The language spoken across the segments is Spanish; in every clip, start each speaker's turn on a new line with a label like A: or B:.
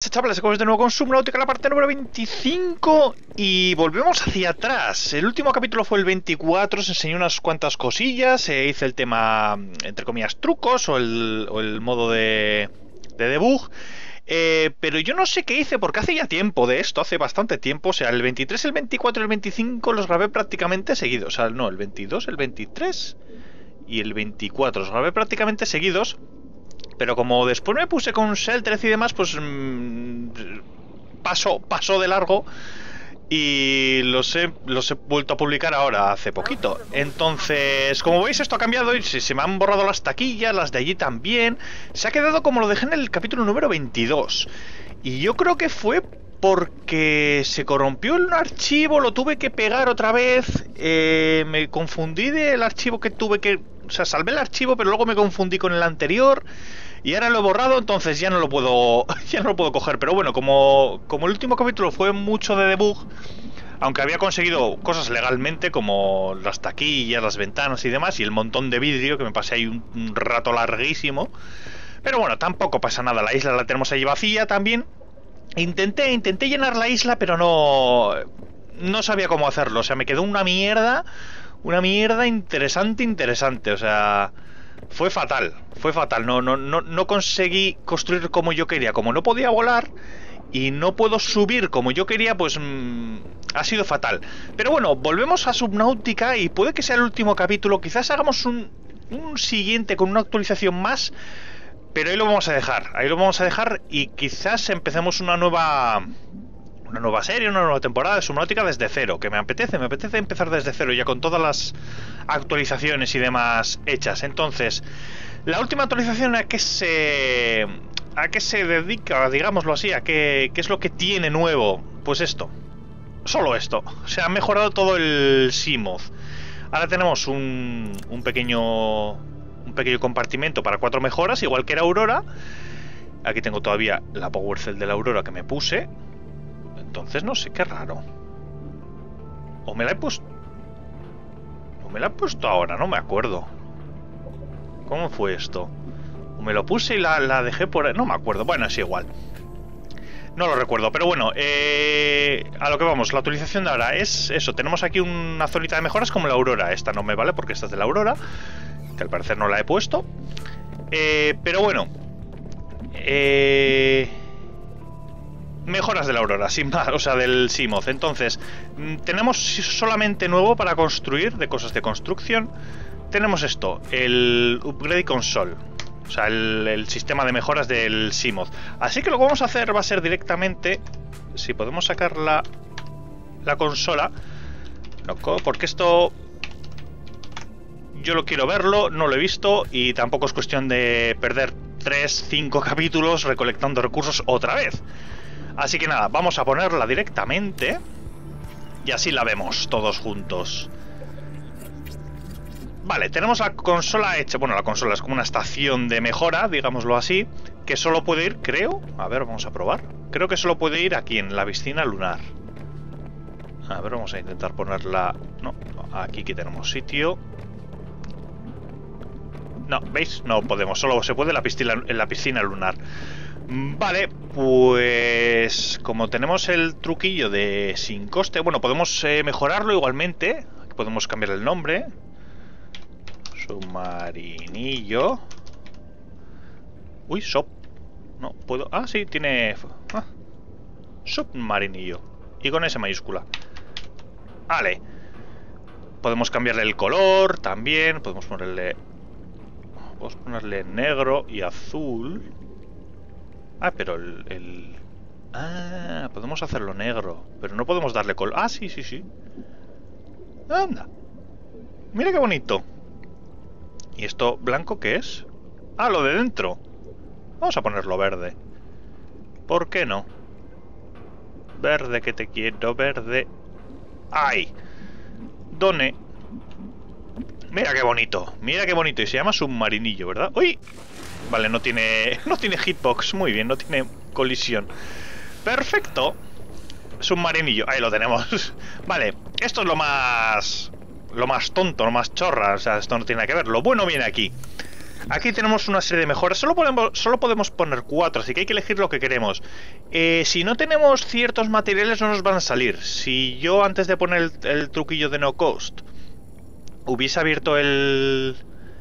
A: noches, chavales, estamos de nuevo con Subnautica, la parte número 25. Y volvemos hacia atrás. El último capítulo fue el 24. Os enseñé unas cuantas cosillas. Hice el tema, entre comillas, trucos o el modo de debug. Pero yo no sé qué hice porque hace ya tiempo de esto, hace bastante tiempo. O sea, el 23, el 24 y el 25 los grabé prácticamente seguidos. O sea, no, el 22, el 23 y el 24 los grabé prácticamente seguidos. Pero como después me puse con Shelter y demás, pues pasó de largo. Y los he vuelto a publicar ahora, hace poquito. Entonces, como veis, esto ha cambiado y se me han borrado las taquillas, las de allí también. Se ha quedado como lo dejé en el capítulo número 22. Y yo creo que fue porque se corrompió un archivo, lo tuve que pegar otra vez. Me confundí del archivo que tuve que... O sea, salvé el archivo, pero luego me confundí con el anterior. Y ahora lo he borrado, entonces ya no lo puedo coger. Pero bueno, como el último capítulo fue mucho de debug, aunque había conseguido cosas legalmente como las taquillas, las ventanas y demás, y el montón de vidrio que me pasé ahí un rato larguísimo. Pero bueno, tampoco pasa nada, la isla la tenemos ahí vacía también. Intenté llenar la isla, pero no sabía cómo hacerlo. O sea, me quedó una mierda interesante, o sea... Fue fatal, no conseguí construir como yo quería. Como no podía volar y no puedo subir como yo quería, pues ha sido fatal. Pero bueno, volvemos a Subnautica y puede que sea el último capítulo. Quizás hagamos un siguiente con una actualización más, pero ahí lo vamos a dejar, y quizás empecemos una nueva serie, una nueva temporada de Subnautica desde cero, que me apetece empezar desde cero ya con todas las actualizaciones y demás hechas. Entonces, la última actualización ¿a qué se dedica, digámoslo así? ¿A qué es lo que tiene nuevo? Pues esto, solo esto. O sea, ha mejorado todo el Seamoth. Ahora tenemos un pequeño compartimento para 4 mejoras, igual que era Aurora. Aquí tengo todavía la Power Cell de la Aurora que me puse. Entonces no sé, qué raro. O me la he puesto... O me la he puesto ahora, no me acuerdo. ¿Cómo fue esto? O me lo puse y la dejé por ahí, no me acuerdo. Bueno, es igual. No lo recuerdo, pero bueno, a lo que vamos, la actualización de ahora es eso. Tenemos aquí una zonita de mejoras como la Aurora. Esta no me vale porque esta es de la Aurora, que al parecer no la he puesto. Pero bueno, mejoras de la Aurora, sin más, o sea, del Seamoth. Entonces, tenemos solamente nuevo para construir, de cosas de construcción. Tenemos esto, el Upgrade Console. O sea, el sistema de mejoras del Seamoth. Así que lo que vamos a hacer va a ser directamente... Si podemos sacar la consola... Loco, porque esto... Yo lo quiero verlo, no lo he visto. Y tampoco es cuestión de perder 3-5 capítulos recolectando recursos otra vez. Así que nada, vamos a ponerla directamente y así la vemos todos juntos. Vale, tenemos la consola hecha. Bueno, la consola es como una estación de mejora, digámoslo así, que solo puede ir, creo... A ver, vamos a probar. Creo que solo puede ir aquí, en la piscina lunar. A ver, vamos a intentar ponerla... No, aquí que tenemos sitio. No, ¿veis? No podemos, solo se puede en la piscina lunar. Vale, pues como tenemos el truquillo de sin coste, bueno, podemos mejorarlo igualmente. Aquí podemos cambiar el nombre. Submarinillo. Uy, no, puedo... Ah, sí, tiene... Submarinillo. Y con S mayúscula. Vale. Podemos cambiarle el color también. Podemos ponerle negro y azul. Ah, pero Ah, podemos hacerlo negro, pero no podemos darle color. Ah, sí. Anda. Mira qué bonito. ¿Y esto blanco qué es? Ah, lo de dentro. Vamos a ponerlo verde. ¿Por qué no? Verde, que te quiero, verde. ¡Ay! Done. Mira qué bonito. Y se llama Submarinillo, ¿verdad? ¡Uy! Vale, no tiene hitbox, muy bien, no tiene colisión. Perfecto. Submarinillo, ahí lo tenemos. Vale, esto es lo más tonto, lo más chorra. O sea, esto no tiene nada que ver. Lo bueno viene aquí. Aquí tenemos una serie de mejoras. Solo podemos poner 4, así que hay que elegir lo que queremos. Si no tenemos ciertos materiales no nos van a salir. Si yo antes de poner el truquillo de no cost hubiese abierto el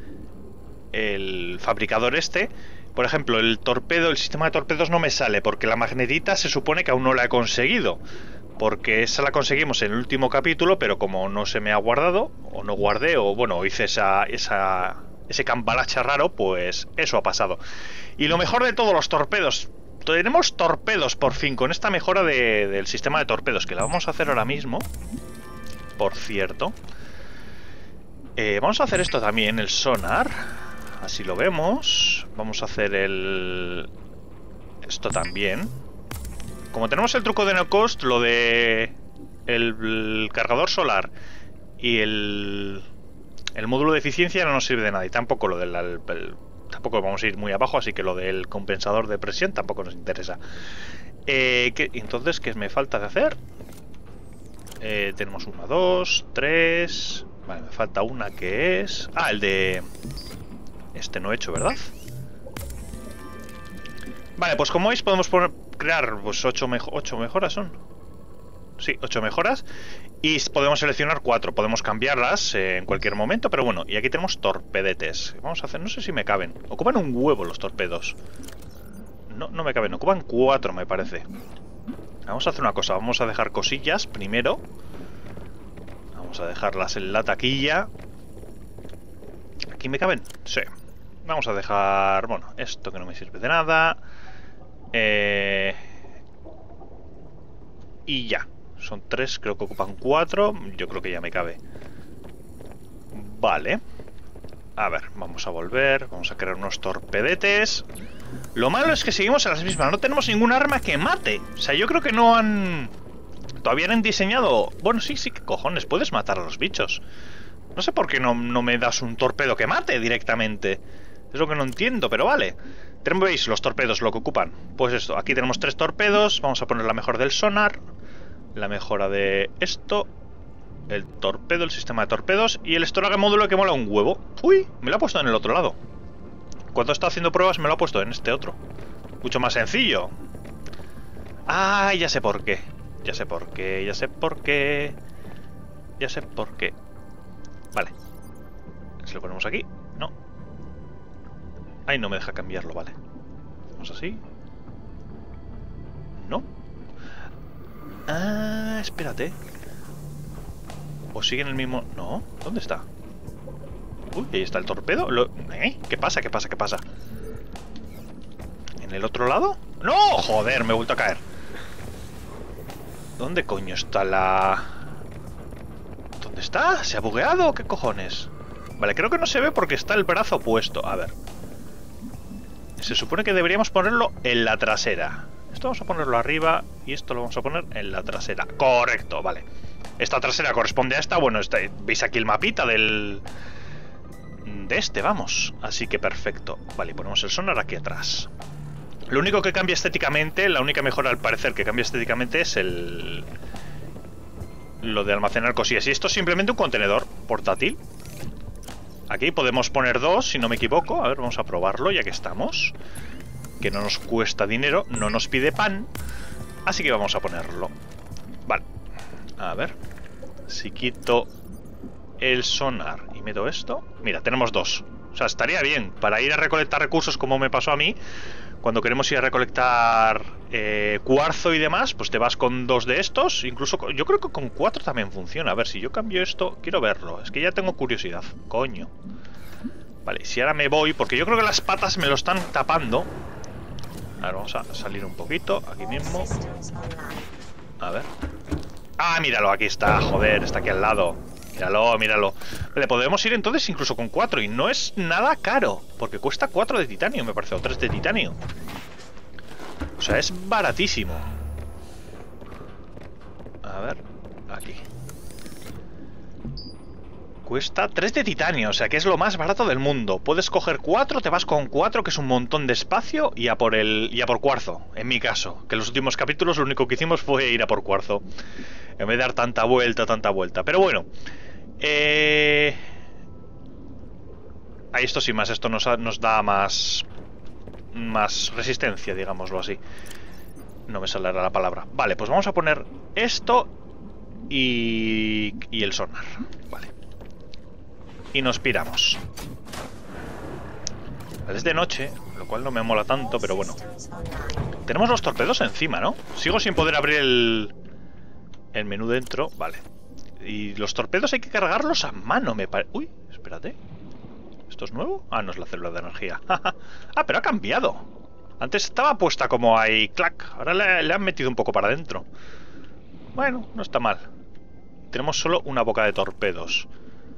A: fabricador este, por ejemplo, el torpedo, el sistema de torpedos no me sale porque la magnetita se supone que aún no la he conseguido. Porque esa la conseguimos en el último capítulo, pero como no se me ha guardado, o no guardé, o bueno, hice ese cambalache raro, pues eso ha pasado. Y lo mejor de todo, los torpedos. Tenemos torpedos por fin, con esta mejora del sistema de torpedos, que la vamos a hacer ahora mismo. Por cierto. Vamos a hacer esto también, el sonar. Así lo vemos. Vamos a hacer esto también. Como tenemos el truco de no cost, lo de el cargador solar y el módulo de eficiencia no nos sirve de nada. Y tampoco lo del tampoco vamos a ir muy abajo, así que lo del compensador de presión tampoco nos interesa. Entonces, ¿qué me falta de hacer? Tenemos 1, 2, 3. Vale, me falta una que es... Ah, el de... Este no he hecho, ¿verdad? Vale, pues como veis podemos crear pues 8 mejoras son. Sí, 8 mejoras. Y podemos seleccionar 4. Podemos cambiarlas en cualquier momento, pero bueno. Y aquí tenemos torpedetes. Vamos a hacer... No sé si me caben. Ocupan un huevo los torpedos. No, no me caben. Ocupan 4, me parece. Vamos a hacer una cosa. Vamos a dejar cosillas primero. Vamos a dejarlas en la taquilla. ¿Aquí me caben? Sí. Vamos a dejar... Bueno, esto que no me sirve de nada. Y ya. Son 3, creo que ocupan 4. Yo creo que ya me cabe. Vale. A ver, vamos a volver. Vamos a crear unos torpedetes. Lo malo es que seguimos en las mismas. No tenemos ningún arma que mate. O sea, yo creo que no han... Todavía no han diseñado... Bueno, sí, sí, ¿qué cojones? Puedes matar a los bichos. No sé por qué no me das un torpedo que mate directamente. Es lo que no entiendo, pero vale. ¿Veis los torpedos lo que ocupan? Pues esto, aquí tenemos 3 torpedos. Vamos a poner la mejora del sonar, la mejora de esto, el torpedo, el sistema de torpedos y el storage módulo que mola un huevo. Uy, me lo ha puesto en el otro lado. Cuando está haciendo pruebas me lo ha puesto en este otro. Mucho más sencillo. Ah, ya sé por qué. Ya sé por qué, ya sé por qué. Ya sé por qué. Vale. Si lo ponemos aquí, no. Ay, no me deja cambiarlo, vale. Vamos así. No. Ah, espérate. ¿O sigue en el mismo...? No, ¿dónde está? Uy, ahí está el torpedo. ¿Qué pasa? ¿Qué pasa? ¿Qué pasa? ¿En el otro lado? ¡No! Joder, me he vuelto a caer. ¿Dónde coño está la...? ¿Dónde está? ¿Se ha bugueado? ¿Qué cojones? Vale, creo que no se ve porque está el brazo puesto. A ver. Se supone que deberíamos ponerlo en la trasera. Esto vamos a ponerlo arriba y esto lo vamos a poner en la trasera. Correcto, vale. Esta trasera corresponde a esta. Bueno, veis aquí el mapita del... De este, vamos. Así que perfecto. Vale, ponemos el sonar aquí atrás. Lo único que cambia estéticamente, la única mejora al parecer que cambia estéticamente es el... Lo de almacenar cosillas. Y esto es simplemente un contenedor portátil. Aquí podemos poner 2, si no me equivoco. A ver, vamos a probarlo ya que estamos. Que no nos cuesta dinero, no nos pide pan. Así que vamos a ponerlo. Vale. A ver. Si quito el sonar y meto esto... Mira, tenemos 2. O sea, estaría bien para ir a recolectar recursos como me pasó a mí. Cuando queremos ir a recolectar cuarzo y demás, pues te vas con 2 de estos. Incluso yo creo que con 4 también funciona. A ver, si yo cambio esto, quiero verlo. Es que ya tengo curiosidad. Coño. Vale, si ahora me voy, porque yo creo que las patas me lo están tapando. A ver, vamos a salir un poquito. Aquí mismo. A ver. Ah, míralo, aquí está. Joder, está aquí al lado. Míralo, míralo. Vale, podemos ir entonces incluso con 4. Y no es nada caro. Porque cuesta 4 de titanio, me parece. O 3 de titanio. O sea, es baratísimo. A ver, aquí. Cuesta 3 de titanio, o sea que es lo más barato del mundo. Puedes coger 4, te vas con 4, que es un montón de espacio, y a por cuarzo, en mi caso. Que en los últimos capítulos lo único que hicimos fue ir a por cuarzo. En vez de dar tanta vuelta, tanta vuelta. Pero bueno. Ahí esto sí más, esto nos da más resistencia, digámoslo así. No me saldrá la palabra. Vale, pues vamos a poner esto y el sonar. Vale. Y nos piramos. Es de noche, lo cual no me mola tanto, pero bueno. Tenemos los torpedos encima, ¿no? Sigo sin poder abrir el menú dentro. Vale. Y los torpedos hay que cargarlos a mano, me parece. Uy, espérate. ¿Esto es nuevo? Ah, no es la célula de energía. Ah, pero ha cambiado. Antes estaba puesta como ahí, clac. Ahora le han metido un poco para adentro. Bueno, no está mal. Tenemos solo una boca de torpedos.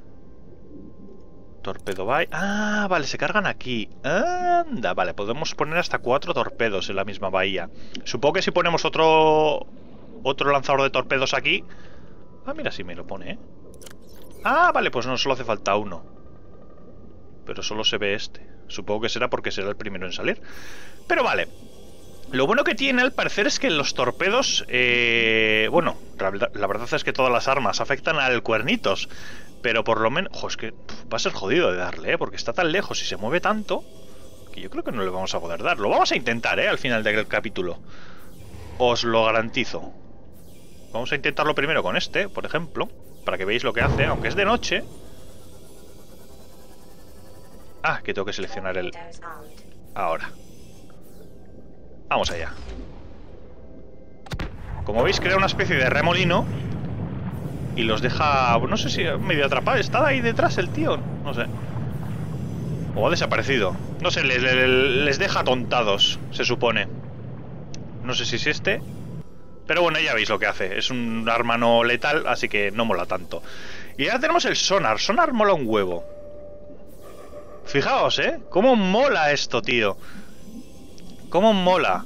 A: Torpedo by. Ah, vale, se cargan aquí. Anda, vale, podemos poner hasta 4 torpedos en la misma bahía. Supongo que si ponemos otro lanzador de torpedos aquí. Ah, mira, si me lo pone, ¿eh? Ah, vale, pues no, solo hace falta uno. Pero solo se ve este. Supongo que será porque será el primero en salir. Pero vale. Lo bueno que tiene al parecer es que los torpedos... bueno, la verdad es que todas las armas afectan al cuernitos. Pero por lo menos... es que va a ser jodido de darle, porque está tan lejos y se mueve tanto que yo creo que no le vamos a poder dar. Lo vamos a intentar, al final del capítulo. Os lo garantizo. Vamos a intentarlo primero con este, por ejemplo, para que veáis lo que hace, aunque es de noche. Ah, que tengo que seleccionar el... Ahora. Vamos allá. Como veis, crea una especie de remolino y los deja... No sé si medio atrapado. ¿Está ahí detrás el tío? No sé. O ha desaparecido. No sé, les deja tontados, se supone. No sé si es este. Pero bueno, ya veis lo que hace. Es un arma no letal, así que no mola tanto. Y ahora tenemos el sonar. Sonar mola un huevo. Fijaos, ¿eh? Cómo mola esto, tío. Cómo mola.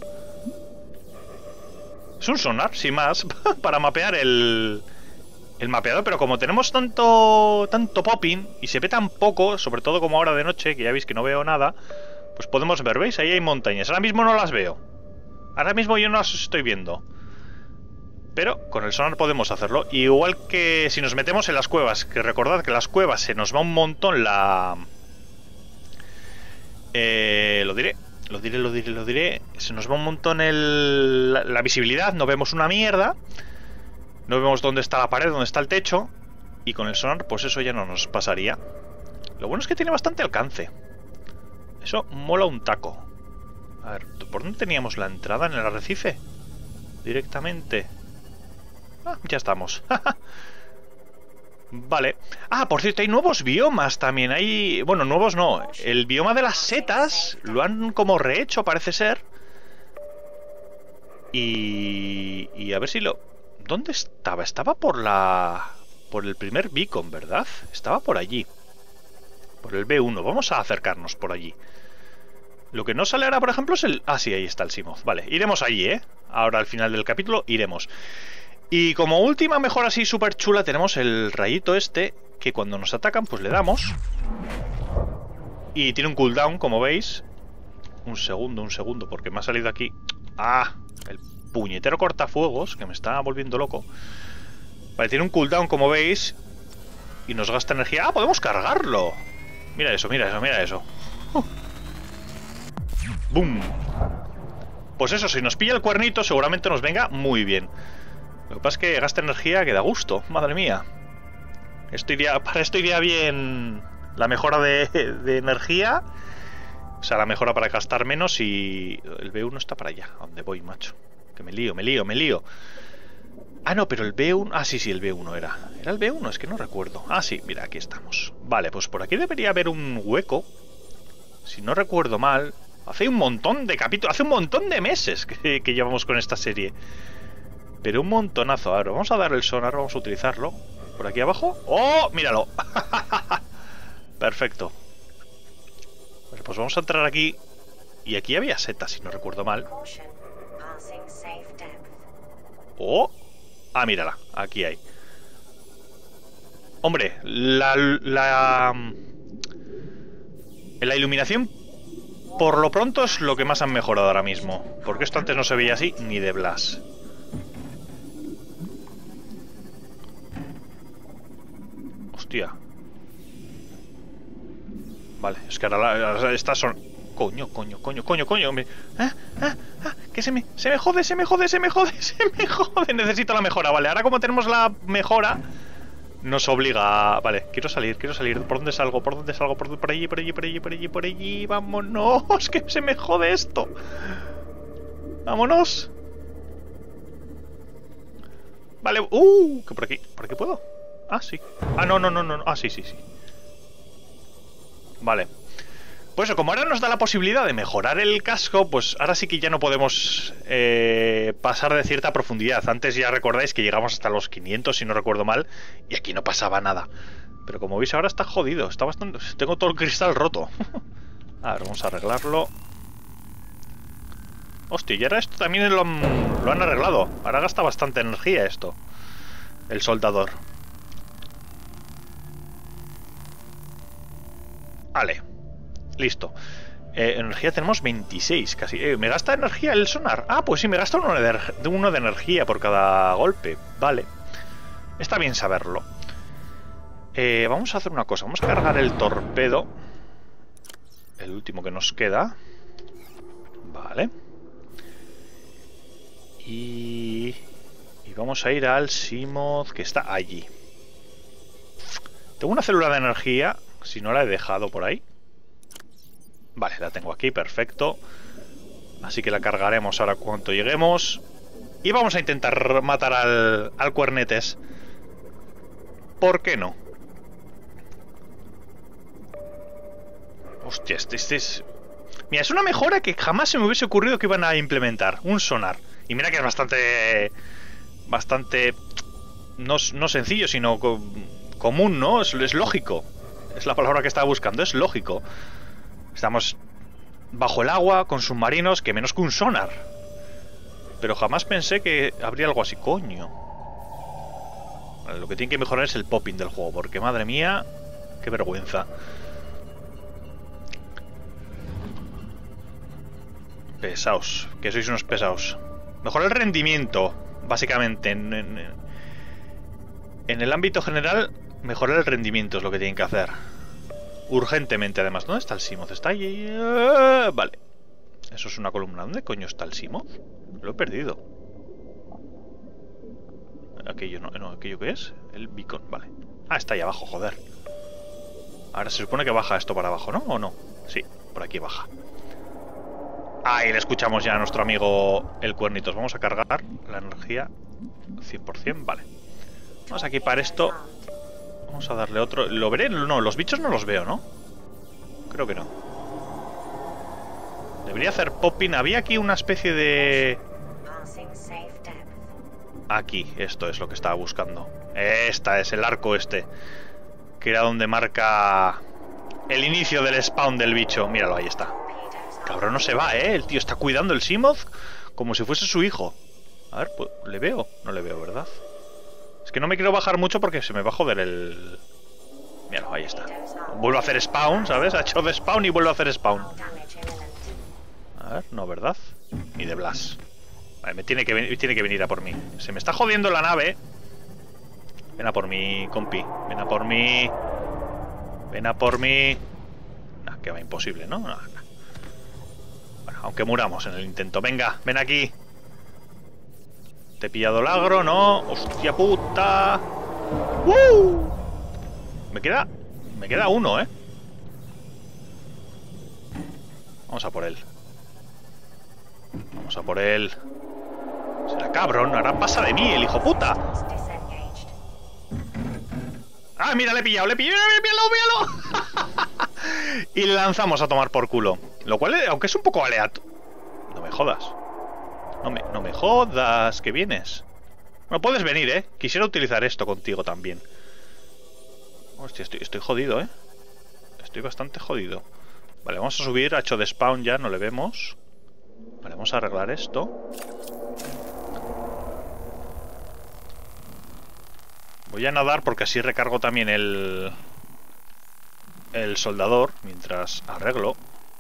A: Es un sonar, sin más, para mapear el mapeador. Pero como tenemos tanto popping y se ve tan poco, sobre todo como ahora de noche, que ya veis que no veo nada, pues podemos ver, ¿veis? Ahí hay montañas. Ahora mismo no las veo. Ahora mismo yo no las estoy viendo. Pero con el sonar podemos hacerlo. Igual que si nos metemos en las cuevas. Que recordad que en las cuevas se nos va un montón la... Lo diré. Se nos va un montón la visibilidad. No vemos una mierda. No vemos dónde está la pared, dónde está el techo. Y con el sonar, pues eso ya no nos pasaría. Lo bueno es que tiene bastante alcance. Eso mola un taco. A ver, ¿por dónde teníamos la entrada? ¿En el arrecife? Directamente. Ah, ya estamos. Vale. Ah, por cierto, hay nuevos biomas también. Hay... Bueno, nuevos no. El bioma de las setas lo han como rehecho, parece ser. Y a ver si lo... ¿Dónde estaba? Estaba por el primer beacon, ¿verdad? Estaba por allí. Por el B1. Vamos a acercarnos por allí. Lo que no sale ahora, por ejemplo, es el... Ah, sí, ahí está el Simoth. Vale, iremos allí, ¿eh? Ahora al final del capítulo iremos. Y como última mejora así súper chula tenemos el rayito este, que cuando nos atacan pues le damos. Y tiene un cooldown, como veis. Un segundo, porque me ha salido aquí... ¡Ah! El puñetero cortafuegos, que me está volviendo loco. Vale, tiene un cooldown, como veis. Y nos gasta energía... ¡Ah! ¡Podemos cargarlo! Mira eso. ¡Bum! Pues eso, si nos pilla el cuernito seguramente nos venga muy bien. Lo que pasa es que gasta energía que da gusto, madre mía. Para esto iría bien la mejora de energía. O sea, la mejora para gastar menos. Y el B1 está para allá. ¿A dónde voy, macho? Que me lío. Ah, no, pero el B1... Ah, sí, el B1 era. ¿Era el B1? Es que no recuerdo. Ah, sí, mira, aquí estamos. Vale, pues por aquí debería haber un hueco. Si no recuerdo mal. Hace un montón de capítulos, hace un montón de meses que llevamos con esta serie. Pero un montonazo. Ahora vamos a dar el sonar, vamos a utilizarlo. Por aquí abajo. ¡Oh! ¡Míralo! Perfecto. Pues vamos a entrar aquí. Y aquí había setas, si no recuerdo mal. ¡Oh! Ah, mírala. Aquí hay. Hombre, la iluminación por lo pronto es lo que más han mejorado ahora mismo. Porque esto antes no se veía así ni de Blas. Hostia. Vale, es que ahora estas son... Coño. Que se me jode. Necesito la mejora, vale. Ahora como tenemos la mejora, nos obliga... Vale, quiero salir. ¿Por dónde salgo? Por allí. Vámonos, que se me jode esto. Vámonos. Vale, que por aquí puedo. Ah, sí. Ah, no. Ah, sí. Vale. Pues eso, como ahora nos da la posibilidad de mejorar el casco, pues ahora sí que ya no podemos pasar de cierta profundidad. Antes ya recordáis que llegamos hasta los 500, si no recuerdo mal, y aquí no pasaba nada. Pero como veis ahora está jodido, está bastante... Tengo todo el cristal roto. A ver, vamos a arreglarlo. Hostia, y ahora esto también lo han arreglado. Ahora gasta bastante energía esto, el soldador. Vale. Listo. Energía tenemos 26 casi. ¿Me gasta energía el sonar? Ah, pues sí, me gasta uno de energía por cada golpe. Vale. Está bien saberlo. Vamos a hacer una cosa. Vamos a cargar el torpedo. El último que nos queda. Vale. Y vamos a ir al Seamoth que está allí. Tengo una célula de energía. Si no la he dejado por ahí. Vale, la tengo aquí, perfecto. Así que la cargaremos ahora cuando lleguemos. Y vamos a intentar matar al Cuernetes. ¿Por qué no? Hostia, este es... Mira, es una mejora que jamás se me hubiese ocurrido que iban a implementar. Un sonar. Y mira que es bastante... No sencillo, sino común, ¿no? Es lógico. Es la palabra que estaba buscando, es lógico. Estamos bajo el agua, con submarinos, que menos que un sonar. Pero jamás pensé que habría algo así, coño. Vale, lo que tiene que mejorar es el popping del juego, porque madre mía, qué vergüenza. Pesaos, que sois unos pesaos. Mejorar el rendimiento, básicamente. En el ámbito general, mejorar el rendimiento es lo que tienen que hacer. Urgentemente, además. ¿Dónde está el Seamoth? Está ahí. Vale. Eso es una columna. ¿Dónde coño está el Seamoth? Lo he perdido. Aquello no. ¿Aquello qué es? El beacon. Vale. Ah, está ahí abajo, joder. Ahora se supone que baja esto para abajo, ¿no? ¿O no? Sí, por aquí baja. Ahí le escuchamos ya a nuestro amigo el Cuernitos. Vamos a cargar la energía 100%. Vale. Vamos a equipar esto. Vamos a darle otro... ¿Lo veré? No, los bichos no los veo, ¿no? Creo que no. Debería hacer popping. Había aquí una especie de... Aquí, esto es lo que estaba buscando. Esta es el arco este. Que era donde marca el inicio del spawn del bicho. Míralo, ahí está. Cabrón, no se va, ¿eh? El tío está cuidando el Seamoth como si fuese su hijo. A ver, pues, ¿le veo? No le veo, ¿verdad? Es que no me quiero bajar mucho porque se me va a joder el... Míralo, ahí está. Vuelvo a hacer spawn, ¿sabes? Ha hecho de spawn y vuelvo a hacer spawn. A ver, no, ¿verdad? Ni de Blas. Vale, tiene que venir a por mí. Se me está jodiendo la nave. Ven a por mí, compi. Ven a por mí. Ven a por mí. Nah, que va imposible, ¿no? Nah. Bueno, aunque muramos en el intento. Venga, ven aquí. Te he pillado el agro, ¿no? ¡Hostia puta! ¡Woo! Me queda uno, ¿eh? Vamos a por él. Vamos a por él. Será cabrón, ahora pasa de mí, el hijo puta. ¡Ah, mira, le he pillado! ¡Míralo! Y le lanzamos a tomar por culo. Lo cual, aunque es un poco aleatorio. No me jodas. No me jodas, que vienes. No puedes venir, ¿eh? Quisiera utilizar esto contigo también. Hostia, estoy jodido, ¿eh? Estoy bastante jodido. Vale, vamos a subir, ha hecho de spawn ya, no le vemos. Vale, vamos a arreglar esto. Voy a nadar porque así recargo también el soldador mientras arreglo.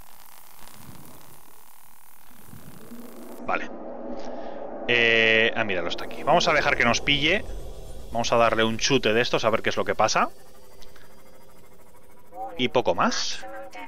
A: Vale. Míralo, está aquí. Vamos a dejar que nos pille. Vamos a darle un chute de estos a ver qué es lo que pasa. Y poco más.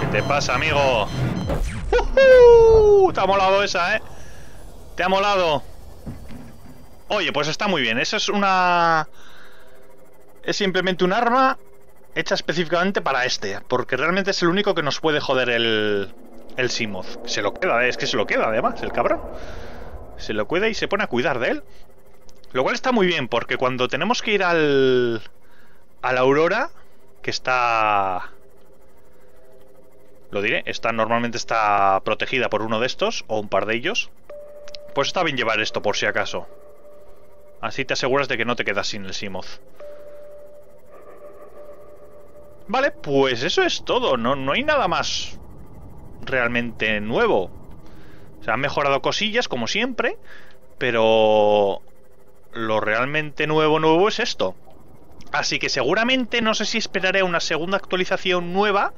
A: ¿Qué te pasa, amigo? Te ha molado esa, ¿eh? Te ha molado. Oye, pues está muy bien. Eso es una... Es simplemente un arma hecha específicamente para este, porque realmente es el único que nos puede joder el Seamoth. Se lo queda, es que se lo queda además, el cabrón. Se lo cuida y se pone a cuidar de él. Lo cual está muy bien, porque cuando tenemos que ir a la Aurora, que está... Lo diré, normalmente está protegida por uno de estos, o un par de ellos. Pues está bien llevar esto por si acaso. Así te aseguras de que no te quedas sin el Seamoth. Vale, pues eso es todo. No hay nada más realmente nuevo. Se han mejorado cosillas, como siempre, pero lo realmente nuevo es esto. Así que seguramente, no sé si esperaré una segunda actualización nueva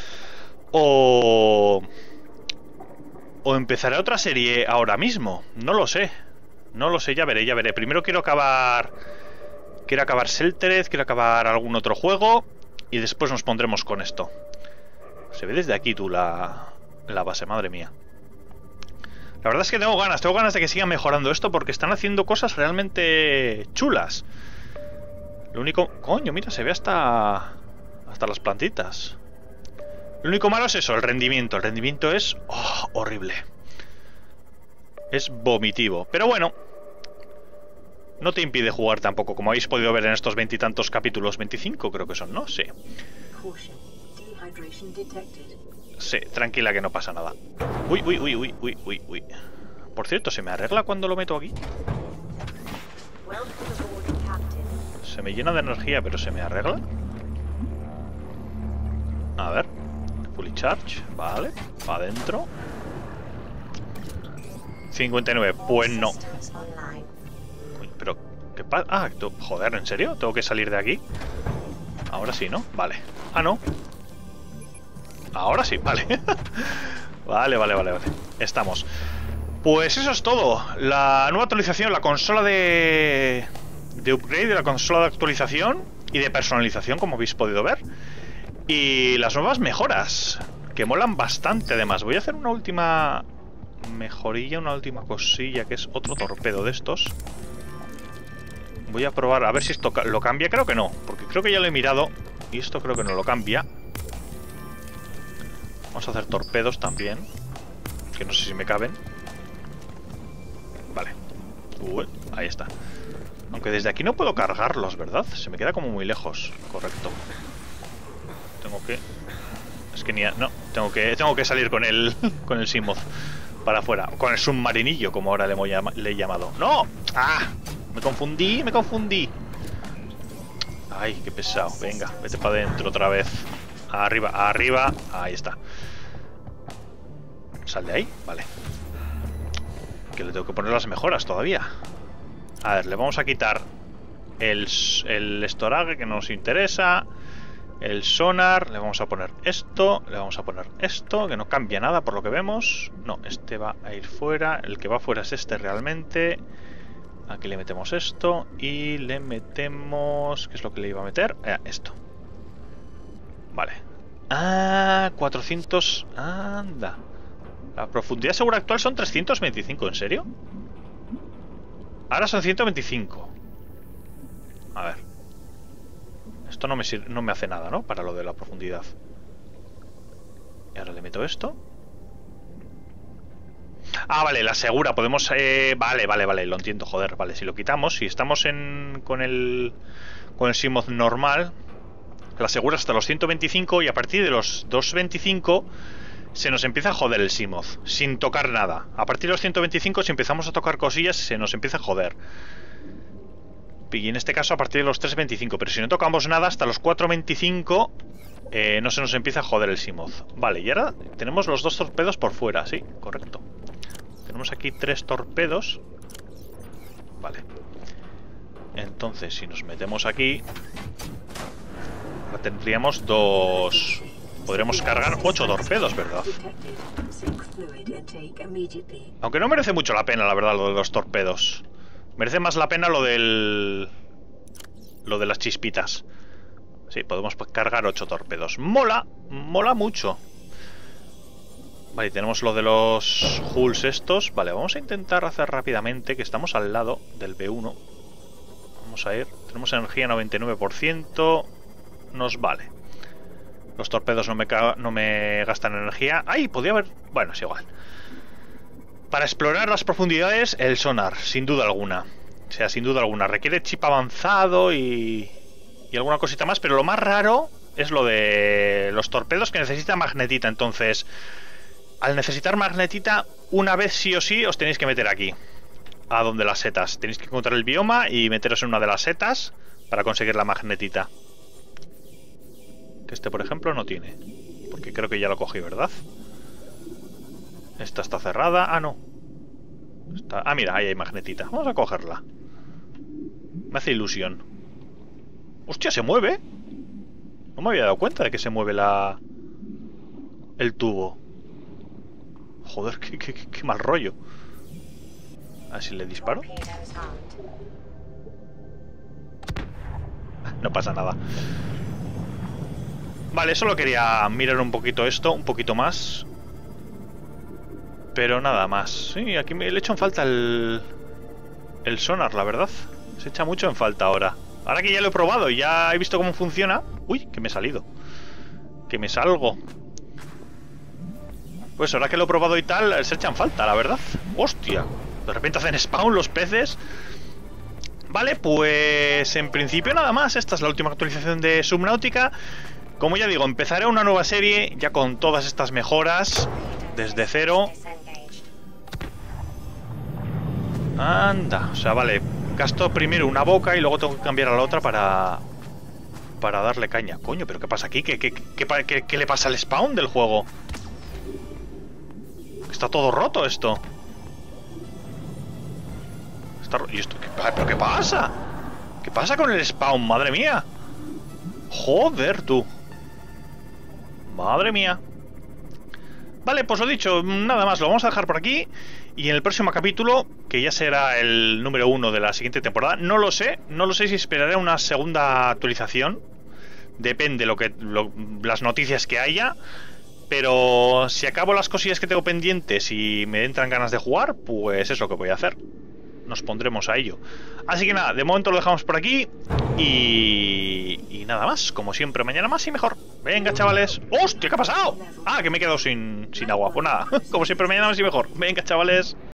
A: o empezaré otra serie ahora mismo. No lo sé. No lo sé, ya veré. Primero quiero acabar Sheltered, quiero acabar algún otro juego y después nos pondremos con esto. Se ve desde aquí tú la base, madre mía. La verdad es que tengo ganas de que sigan mejorando esto porque están haciendo cosas realmente chulas. Lo único... Coño, mira, se ve hasta las plantitas. Lo único malo es eso, el rendimiento. El rendimiento es horrible. Es vomitivo. Pero bueno, no te impide jugar tampoco, como habéis podido ver en estos 20 y tantos capítulos. 25 creo que son, ¿no? Sí. Sí, tranquila que no pasa nada. Uy. Por cierto, ¿se me arregla cuando lo meto aquí? Se me llena de energía, pero ¿se me arregla? A ver. Fully charge, vale. Para adentro. 59, pues no. Pero, ¿qué pasa? Ah, joder, ¿en serio? ¿Tengo que salir de aquí? Ahora sí, ¿no? Vale. Ah, no. Ahora sí, vale. Vale. Estamos. Pues eso es todo. La nueva actualización, la consola de upgrade, la consola de actualización y de personalización, como habéis podido ver. Y las nuevas mejoras, que molan bastante además. Voy a hacer una última mejorilla, una última cosilla, que es otro torpedo de estos. Voy a probar a ver si esto lo cambia. Creo que no, porque creo que ya lo he mirado y esto creo que no lo cambia. Vamos a hacer torpedos también, que no sé si me caben. Vale. Ahí está. Aunque desde aquí no puedo cargarlos, ¿verdad? Se me queda como muy lejos. Correcto. Tengo que... Es que ni... No, tengo que salir con el Seamoth para afuera. Con el submarinillo, como ahora le he llamado. ¡No! ¡Ah! Me confundí. Ay, qué pesado. Venga, vete para adentro otra vez. Arriba. Ahí está. ¿Sal de ahí? Vale. Que le tengo que poner las mejoras todavía. A ver, le vamos a quitar el storage, que no nos interesa. El sonar, le vamos a poner esto. Le vamos a poner esto, que no cambia nada por lo que vemos. No, este va a ir fuera. El que va fuera es este realmente. Aquí le metemos esto. Y le metemos... ¿Qué es lo que le iba a meter? Esto. Vale. Ah, 400... Anda. La profundidad segura actual son 325, ¿en serio? Ahora son 125. A ver. Esto no me hace nada, ¿no? Para lo de la profundidad. Y ahora le meto esto. Ah, vale, la segura. Podemos... Vale, lo entiendo, joder. Vale, si lo quitamos, si estamos con el Seamoth normal, la segura hasta los 125 y a partir de los 225 se nos empieza a joder el Seamoth, sin tocar nada. A partir de los 125, si empezamos a tocar cosillas, se nos empieza a joder. Y en este caso a partir de los 325, pero si no tocamos nada hasta los 425 no se nos empieza a joder el Seamoth. Vale, y ahora tenemos los dos torpedos por fuera, sí, correcto. Tenemos aquí 3 torpedos. Vale. Entonces, si nos metemos aquí, ahora tendríamos 2... Podremos cargar 8 torpedos, ¿verdad? Aunque no merece mucho la pena, la verdad, lo de los torpedos. Merece más la pena lo de las chispitas. Sí, podemos cargar 8 torpedos. Mola mucho. Vale, tenemos lo de los hulls estos. Vale, vamos a intentar hacer rápidamente, que estamos al lado del B1. Vamos a ir. Tenemos energía 99%. Nos vale. Los torpedos no me gastan energía. ¡Ay! Podría haber... Bueno, es igual. Para explorar las profundidades, el sonar, sin duda alguna. O sea, sin duda alguna. Requiere chip avanzado y alguna cosita más, pero lo más raro es lo de los torpedos, que necesita magnetita. Entonces, al necesitar magnetita, una vez sí o sí os tenéis que meter aquí, a donde las setas. Tenéis que encontrar el bioma y meteros en una de las setas para conseguir la magnetita. Que este, por ejemplo, no tiene, porque creo que ya lo cogí, ¿verdad? Esta está cerrada. Ah, no. Ah, mira, ahí hay magnetita. Vamos a cogerla. Me hace ilusión. ¡Hostia, se mueve! No me había dado cuenta de que se mueve el tubo. Joder, qué mal rollo. A ver si le disparo. No pasa nada. Vale, solo quería mirar un poquito esto, un poquito más. Pero nada más. Sí, aquí le echo en falta el sonar, la verdad. Se echa mucho en falta ahora. Ahora que ya lo he probado y ya he visto cómo funciona... Uy, que me he salido. Que me salgo. Pues ahora que lo he probado y tal, se echan falta, la verdad. ¡Hostia! De repente hacen spawn los peces. Vale, pues en principio nada más. Esta es la última actualización de Subnautica. Como ya digo, empezaré una nueva serie ya con todas estas mejoras desde cero. Anda, o sea, vale. Gasto primero una boca y luego tengo que cambiar a la otra para darle caña. Coño, ¿pero qué pasa aquí? ¿Qué le pasa al spawn del juego? Está todo roto esto. ¿Y esto? ¿Pero qué pasa? ¿Qué pasa con el spawn? Madre mía. Joder, tú. Madre mía. Vale, pues lo dicho, nada más, lo vamos a dejar por aquí. Y en el próximo capítulo, que ya será el número 1 de la siguiente temporada, no lo sé si esperaré una segunda actualización. Depende las noticias que haya. Pero si acabo las cosillas que tengo pendientes y me entran ganas de jugar, pues es lo que voy a hacer. Nos pondremos a ello. Así que nada, de momento lo dejamos por aquí. Y nada más, como siempre, mañana más y mejor. Venga, chavales. ¡Hostia! ¿Qué ha pasado? Ah, que me he quedado sin agua. Pues nada, como siempre, mañana más y mejor. Venga, chavales.